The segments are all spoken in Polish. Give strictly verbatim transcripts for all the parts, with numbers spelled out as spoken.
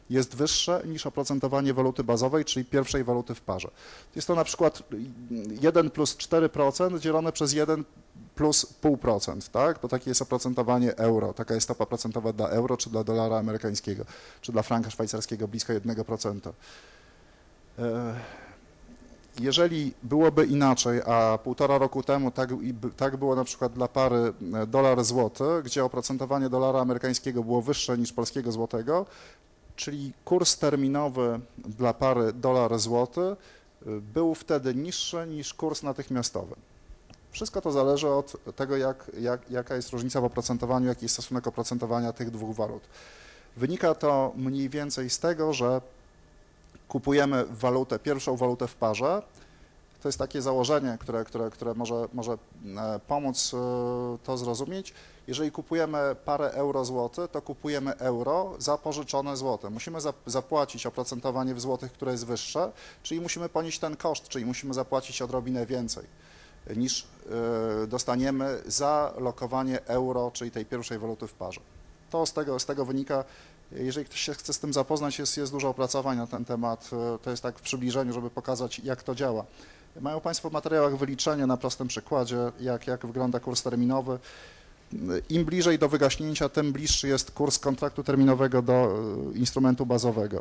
jest wyższe niż oprocentowanie waluty bazowej, czyli pierwszej waluty w parze. Jest to na przykład jeden plus cztery procent dzielone przez jeden plus zero przecinek pięć procent, tak? To takie jest oprocentowanie euro, taka jest stopa procentowa dla euro, czy dla dolara amerykańskiego, czy dla franka szwajcarskiego blisko jeden procent. Jeżeli byłoby inaczej, a półtora roku temu tak, tak było na przykład dla pary dolar-złoty, gdzie oprocentowanie dolara amerykańskiego było wyższe niż polskiego złotego, czyli kurs terminowy dla pary dolar-złoty był wtedy niższy niż kurs natychmiastowy. Wszystko to zależy od tego, jak, jak, jaka jest różnica w oprocentowaniu, jaki jest stosunek oprocentowania tych dwóch walut. Wynika to mniej więcej z tego, że kupujemy walutę, pierwszą walutę w parze. To jest takie założenie, które, które, które może, może pomóc to zrozumieć. Jeżeli kupujemy parę euro-złoty, to kupujemy euro za pożyczone złote. Musimy zapłacić oprocentowanie w złotych, które jest wyższe, czyli musimy ponieść ten koszt, czyli musimy zapłacić odrobinę więcej niż dostaniemy za lokowanie euro, czyli tej pierwszej waluty w parze. To z tego, z tego wynika. Jeżeli ktoś się chce z tym zapoznać, jest, jest dużo opracowań na ten temat, to jest tak w przybliżeniu, żeby pokazać, jak to działa. Mają Państwo w materiałach wyliczenie na prostym przykładzie, jak, jak wygląda kurs terminowy. Im bliżej do wygaśnięcia, tym bliższy jest kurs kontraktu terminowego do instrumentu bazowego.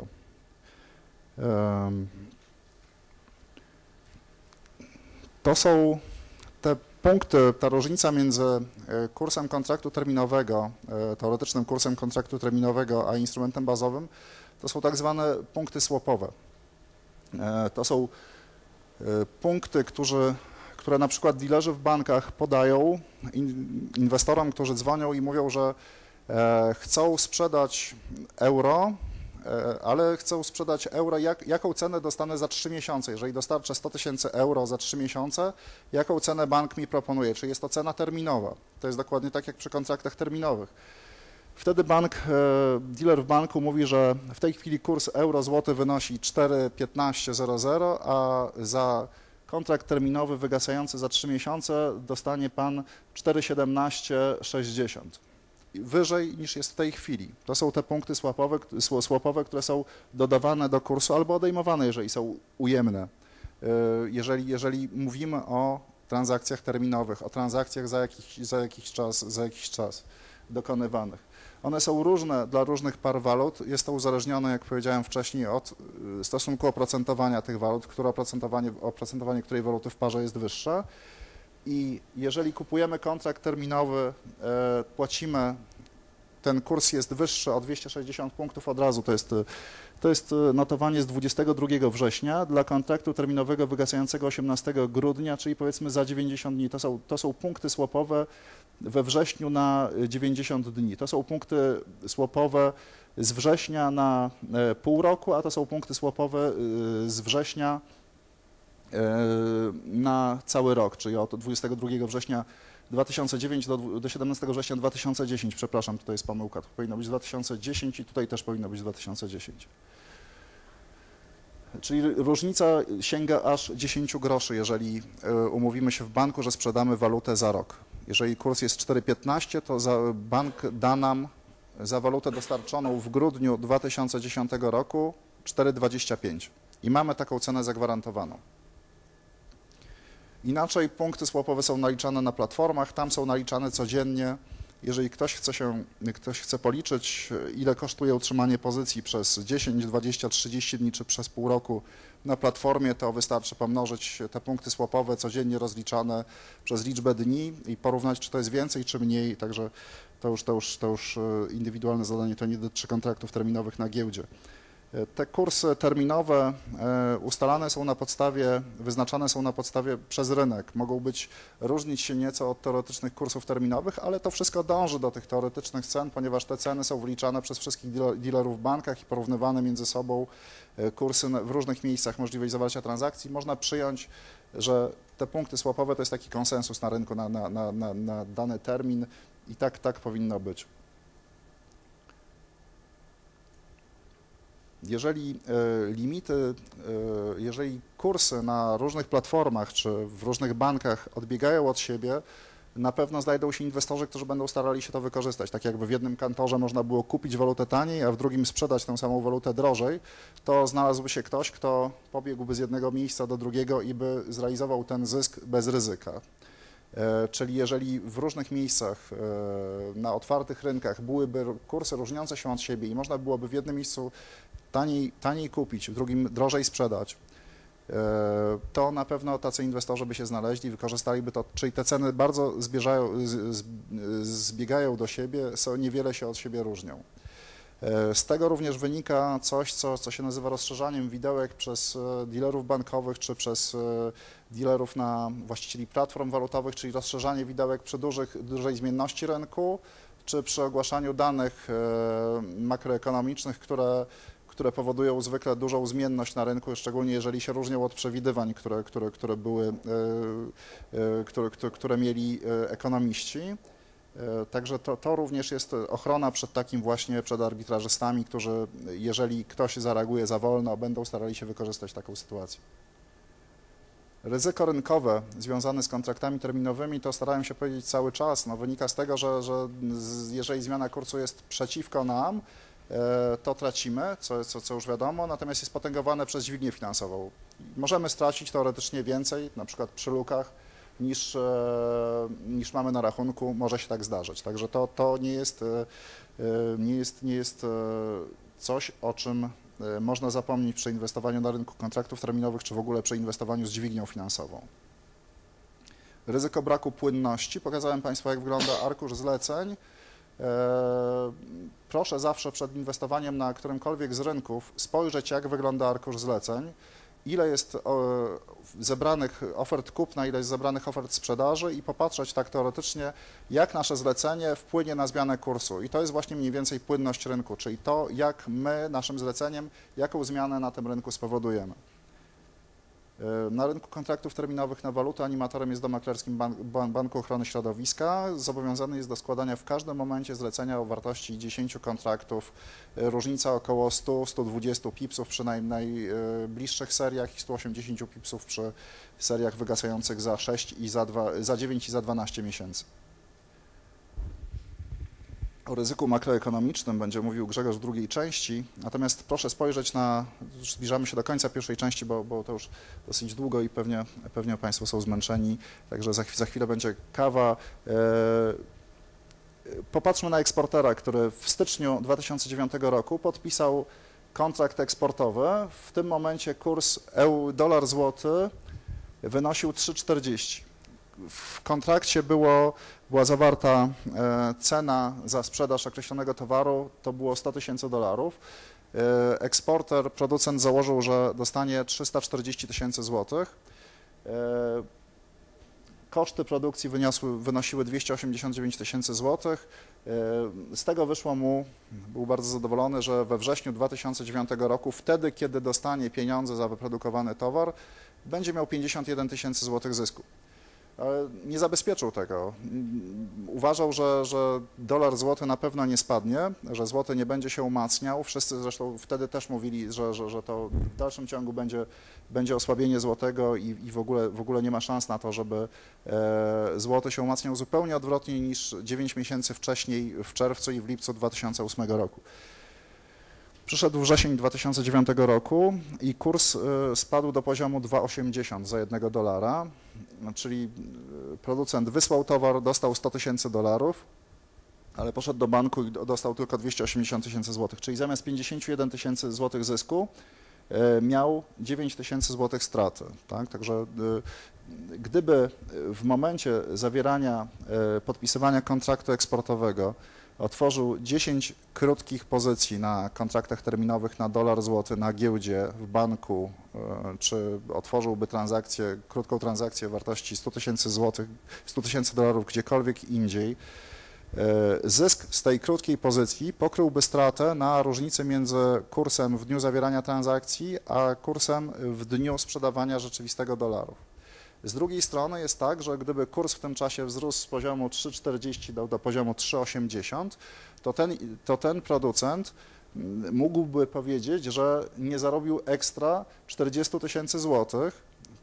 To są te punkty, ta różnica między kursem kontraktu terminowego, teoretycznym kursem kontraktu terminowego, a instrumentem bazowym, to są tak zwane punkty swapowe. To są punkty, którzy, które na przykład dealerzy w bankach podają inwestorom, którzy dzwonią i mówią, że chcą sprzedać euro, ale chcą sprzedać euro, jak, jaką cenę dostanę za trzy miesiące. Jeżeli dostarczę sto tysięcy euro za trzy miesiące, jaką cenę bank mi proponuje? Czy jest to cena terminowa? To jest dokładnie tak jak przy kontraktach terminowych. Wtedy bank, dealer w banku mówi, że w tej chwili kurs euro-złoty wynosi cztery piętnaście zero zero, a za kontrakt terminowy wygasający za trzy miesiące dostanie Pan cztery siedemnaście sześćdziesiąt. Wyżej niż jest w tej chwili. To są te punkty swapowe, swapowe, które są dodawane do kursu albo odejmowane, jeżeli są ujemne. Jeżeli, jeżeli mówimy o transakcjach terminowych, o transakcjach za jakiś, za jakiś czas, za jakiś czas dokonywanych. One są różne dla różnych par walut. Jest to uzależnione, jak powiedziałem wcześniej, od stosunku oprocentowania tych walut, które oprocentowanie, oprocentowanie której waluty w parze jest wyższe. I jeżeli kupujemy kontrakt terminowy, e, płacimy, ten kurs jest wyższy o dwieście sześćdziesiąt punktów od razu, to jest, to jest notowanie z dwudziestego drugiego września dla kontraktu terminowego wygasającego osiemnastego grudnia, czyli powiedzmy za dziewięćdziesiąt dni. To są, to są punkty swapowe we wrześniu na dziewięćdziesiąt dni. To są punkty swapowe z września na pół roku, a to są punkty swapowe z września na cały rok, czyli od dwudziestego drugiego września dwa tysiące dziewiątego do, do siedemnastego września dwa tysiące dziesiątego, przepraszam, tutaj jest pomyłka, to powinno być dwa tysiące dziesiąty i tutaj też powinno być dwa tysiące dziesiąty. Czyli różnica sięga aż dziesięć groszy, jeżeli umówimy się w banku, że sprzedamy walutę za rok. Jeżeli kurs jest cztery piętnaście, to za bank da nam za walutę dostarczoną w grudniu dwa tysiące dziesiątego roku cztery dwadzieścia pięć i mamy taką cenę zagwarantowaną. Inaczej punkty swapowe są naliczane na platformach, tam są naliczane codziennie. Jeżeli ktoś chce się, ktoś chce policzyć, ile kosztuje utrzymanie pozycji przez dziesięć, dwadzieścia, trzydzieści dni czy przez pół roku na platformie, to wystarczy pomnożyć te punkty swapowe codziennie rozliczane przez liczbę dni i porównać, czy to jest więcej, czy mniej. Także to już, to już, to już indywidualne zadanie, to nie dotyczy kontraktów terminowych na giełdzie. Te kursy terminowe ustalane są na podstawie, wyznaczane są na podstawie przez rynek. Mogą być, różnić się nieco od teoretycznych kursów terminowych, ale to wszystko dąży do tych teoretycznych cen, ponieważ te ceny są wliczane przez wszystkich dealerów w bankach i porównywane między sobą kursy w różnych miejscach, możliwość zawarcia transakcji. Można przyjąć, że te punkty swapowe to jest taki konsensus na rynku na, na, na, na, na dany termin i tak, tak powinno być. Jeżeli limity, jeżeli kursy na różnych platformach czy w różnych bankach odbiegają od siebie, na pewno znajdą się inwestorzy, którzy będą starali się to wykorzystać. Tak jakby w jednym kantorze można było kupić walutę taniej, a w drugim sprzedać tę samą walutę drożej, to znalazłby się ktoś, kto pobiegłby z jednego miejsca do drugiego i by zrealizował ten zysk bez ryzyka. Czyli jeżeli w różnych miejscach na otwartych rynkach byłyby kursy różniące się od siebie i można byłoby w jednym miejscu taniej, taniej kupić, w drugim drożej sprzedać, to na pewno tacy inwestorzy by się znaleźli, wykorzystaliby to, czyli te ceny bardzo zbieżają, zbiegają do siebie, są, niewiele się od siebie różnią. Z tego również wynika coś, co, co się nazywa rozszerzaniem widełek przez dealerów bankowych czy przez dealerów na właścicieli platform walutowych, czyli rozszerzanie widełek przy dużych, dużej zmienności rynku, czy przy ogłaszaniu danych makroekonomicznych, które, które powodują zwykle dużą zmienność na rynku, szczególnie jeżeli się różnią od przewidywań, które, które, które, były, które, które, które mieli ekonomiści. Także to, to również jest ochrona przed takim właśnie, przed arbitrażystami, którzy, jeżeli ktoś zareaguje za wolno, będą starali się wykorzystać taką sytuację. Ryzyko rynkowe związane z kontraktami terminowymi, to starałem się powiedzieć cały czas, no, wynika z tego, że, że jeżeli zmiana kursu jest przeciwko nam, to tracimy, co, co, co już wiadomo, natomiast jest potęgowane przez dźwignię finansową. Możemy stracić teoretycznie więcej, na przykład przy lukach, niż, niż mamy na rachunku, może się tak zdarzyć. Także to, to nie jest, nie jest, nie jest coś, o czym można zapomnieć przy inwestowaniu na rynku kontraktów terminowych, czy w ogóle przy inwestowaniu z dźwignią finansową. Ryzyko braku płynności. Pokazałem Państwu, jak wygląda arkusz zleceń. Proszę zawsze przed inwestowaniem na którymkolwiek z rynków spojrzeć, jak wygląda arkusz zleceń, ile jest zebranych ofert kupna, ile jest zebranych ofert sprzedaży i popatrzeć tak teoretycznie, jak nasze zlecenie wpłynie na zmianę kursu. I to jest właśnie mniej więcej płynność rynku, czyli to, jak my naszym zleceniem, jaką zmianę na tym rynku spowodujemy. Na rynku kontraktów terminowych na walutę animatorem jest Dom Maklerskim Ban Banku Ochrony Środowiska. Zobowiązany jest do składania w każdym momencie zlecenia o wartości dziesięciu kontraktów. Różnica około stu do stu dwudziestu pipsów przy naj, najbliższych seriach i stu osiemdziesięciu pipsów przy seriach wygasających za sześć i za, dwa, za dziewięć i za dwanaście miesięcy. O ryzyku makroekonomicznym będzie mówił Grzegorz w drugiej części, natomiast proszę spojrzeć na, już zbliżamy się do końca pierwszej części, bo, bo to już dosyć długo i pewnie, pewnie Państwo są zmęczeni, także za, za chwilę będzie kawa. Popatrzmy na eksportera, który w styczniu dwa tysiące dziewiątego roku podpisał kontrakt eksportowy. W tym momencie kurs dolar złoty wynosił trzy czterdzieści. W kontrakcie było, była zawarta cena za sprzedaż określonego towaru, to było sto tysięcy dolarów. Eksporter, producent założył, że dostanie trzysta czterdzieści tysięcy złotych. Koszty produkcji wyniosły, wynosiły dwieście osiemdziesiąt dziewięć tysięcy złotych. Z tego wyszło mu, był bardzo zadowolony, że we wrześniu dwa tysiące dziewiątego roku, wtedy kiedy dostanie pieniądze za wyprodukowany towar, będzie miał pięćdziesiąt jeden tysięcy złotych zysku. Ale nie zabezpieczył tego. Uważał, że, że dolar złoty na pewno nie spadnie, że złoty nie będzie się umacniał. Wszyscy zresztą wtedy też mówili, że, że, że to w dalszym ciągu będzie, będzie osłabienie złotego i, i w, ogóle, w ogóle nie ma szans na to, żeby e, złoty się umacniał zupełnie odwrotnie niż dziewięć miesięcy wcześniej, w czerwcu i w lipcu dwa tysiące ósmego roku. Przyszedł wrzesień dwa tysiące dziewiątego roku i kurs spadł do poziomu dwa osiemdziesiąt za jednego dolara, czyli producent wysłał towar, dostał sto tysięcy dolarów, ale poszedł do banku i dostał tylko dwieście osiemdziesiąt tysięcy złotych, czyli zamiast pięćdziesiąt jeden tysięcy złotych zysku miał dziewięć tysięcy złotych straty. Tak? Także gdyby w momencie zawierania, podpisywania kontraktu eksportowego otworzył dziesięć krótkich pozycji na kontraktach terminowych na dolar złoty na giełdzie, w banku, czy otworzyłby transakcję, krótką transakcję wartości sto tysięcy złotych, sto tysięcy dolarów gdziekolwiek indziej, zysk z tej krótkiej pozycji pokryłby stratę na różnicy między kursem w dniu zawierania transakcji, a kursem w dniu sprzedawania rzeczywistego dolarów. Z drugiej strony jest tak, że gdyby kurs w tym czasie wzrósł z poziomu trzy czterdzieści do, do poziomu trzy osiemdziesiąt, to ten, to ten producent mógłby powiedzieć, że nie zarobił ekstra czterdzieści tysięcy złotych,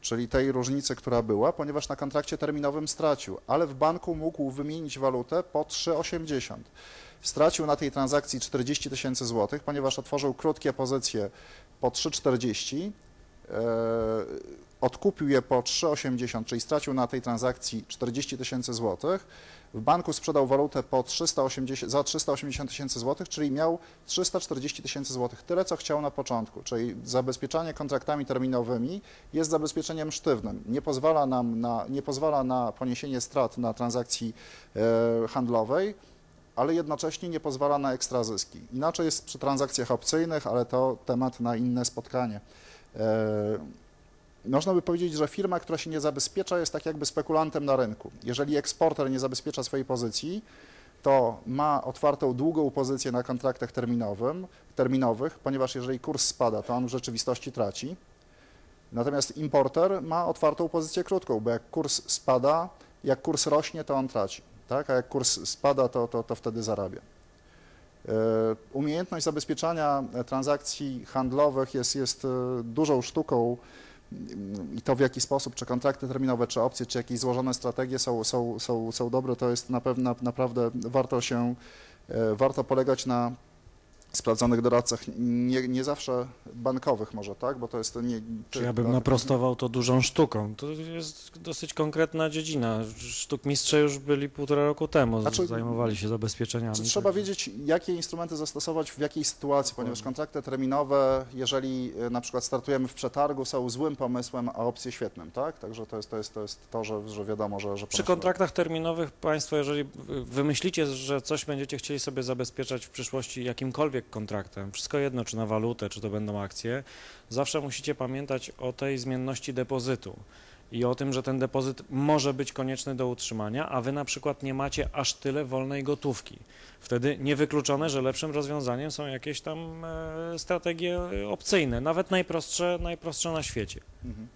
czyli tej różnicy, która była, ponieważ na kontrakcie terminowym stracił, ale w banku mógł wymienić walutę po trzy osiemdziesiąt. Stracił na tej transakcji czterdzieści tysięcy złotych, ponieważ otworzył krótkie pozycje po trzy czterdzieści, e, odkupił je po trzy osiemdziesiąt, czyli stracił na tej transakcji czterdzieści tysięcy złotych. W banku sprzedał walutę po trzysta osiemdziesiąt, za trzysta osiemdziesiąt tysięcy złotych, czyli miał trzysta czterdzieści tysięcy złotych, tyle co chciał na początku, czyli zabezpieczanie kontraktami terminowymi jest zabezpieczeniem sztywnym, nie pozwala nam na, nie pozwala na poniesienie strat na transakcji e, handlowej, ale jednocześnie nie pozwala na ekstra zyski. Inaczej jest przy transakcjach opcyjnych, ale to temat na inne spotkanie. E, Można by powiedzieć, że firma, która się nie zabezpiecza, jest tak jakby spekulantem na rynku. Jeżeli eksporter nie zabezpiecza swojej pozycji, to ma otwartą długą pozycję na kontraktach terminowym, terminowych, ponieważ jeżeli kurs spada, to on w rzeczywistości traci. Natomiast importer ma otwartą pozycję krótką, bo jak kurs spada, jak kurs rośnie, to on traci, tak? A jak kurs spada, to, to, to wtedy zarabia. Umiejętność zabezpieczania transakcji handlowych jest, jest dużą sztuką, i to w jaki sposób, czy kontrakty terminowe, czy opcje, czy jakieś złożone strategie są, są, są, są dobre, to jest na pewno, naprawdę warto się, warto polegać na sprawdzonych doradcach, nie, nie zawsze bankowych może, tak, bo to jest... Nie, Czy ja bym naprostował to dużą sztuką? To jest dosyć konkretna dziedzina. Sztukmistrze już byli półtora roku temu, znaczy, zajmowali się zabezpieczeniami. Trzeba tak wiedzieć, jakie instrumenty zastosować w jakiej sytuacji, ponieważ kontrakty terminowe, jeżeli na przykład startujemy w przetargu, są złym pomysłem, a opcje świetnym, tak? Także to jest to, jest, to, jest to że, że wiadomo, że... że Przy kontraktach terminowych Państwo, jeżeli wymyślicie, że coś będziecie chcieli sobie zabezpieczać w przyszłości jakimkolwiek kontraktem, wszystko jedno, czy na walutę, czy to będą akcje, zawsze musicie pamiętać o tej zmienności depozytu i o tym, że ten depozyt może być konieczny do utrzymania, a Wy na przykład nie macie aż tyle wolnej gotówki. Wtedy niewykluczone, że lepszym rozwiązaniem są jakieś tam e, strategie opcyjne, nawet najprostsze, najprostsze na świecie. Mhm.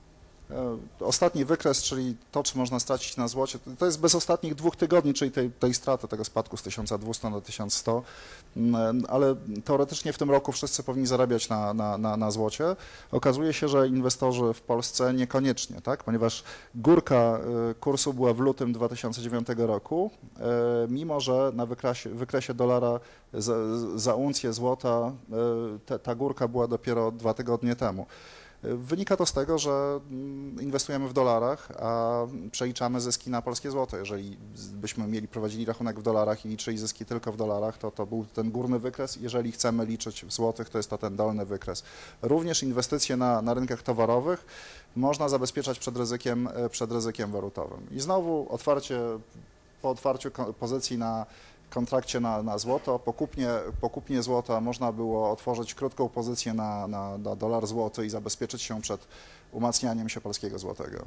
Ostatni wykres, czyli to, czy można stracić na złocie, to jest bez ostatnich dwóch tygodni, czyli tej, tej straty, tego spadku z tysiąc dwieście na tysiąc sto, ale teoretycznie w tym roku wszyscy powinni zarabiać na, na, na, na złocie. Okazuje się, że inwestorzy w Polsce niekoniecznie, tak? Ponieważ górka kursu była w lutym dwa tysiące dziewiątego roku, mimo że na wykresie, wykresie dolara za, za uncję złota te, ta górka była dopiero dwa tygodnie temu. Wynika to z tego, że inwestujemy w dolarach, a przeliczamy zyski na polskie złoto. Jeżeli byśmy mieli prowadzili rachunek w dolarach i liczyli zyski tylko w dolarach, to to był ten górny wykres. Jeżeli chcemy liczyć w złotych, to jest to ten dolny wykres. Również inwestycje na, na rynkach towarowych można zabezpieczać przed ryzykiem, przed ryzykiem walutowym. I znowu otwarcie, po otwarciu pozycji na kontrakcie na, na złoto, po kupnie, po kupnie złota można było otworzyć krótką pozycję na, na, na dolar złoty i zabezpieczyć się przed umacnianiem się polskiego złotego.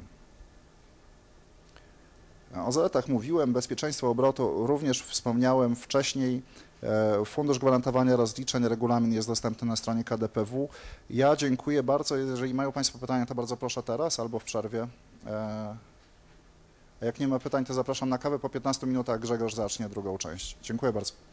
O zaletach mówiłem, bezpieczeństwo obrotu również wspomniałem wcześniej. Fundusz Gwarantowania Rozliczeń, regulamin jest dostępny na stronie K D P W. Ja dziękuję bardzo. Jeżeli mają Państwo pytania, to bardzo proszę teraz albo w przerwie. A jak nie ma pytań, to zapraszam na kawę. Po piętnastu minutach Grzegorz zacznie drugą część. Dziękuję bardzo.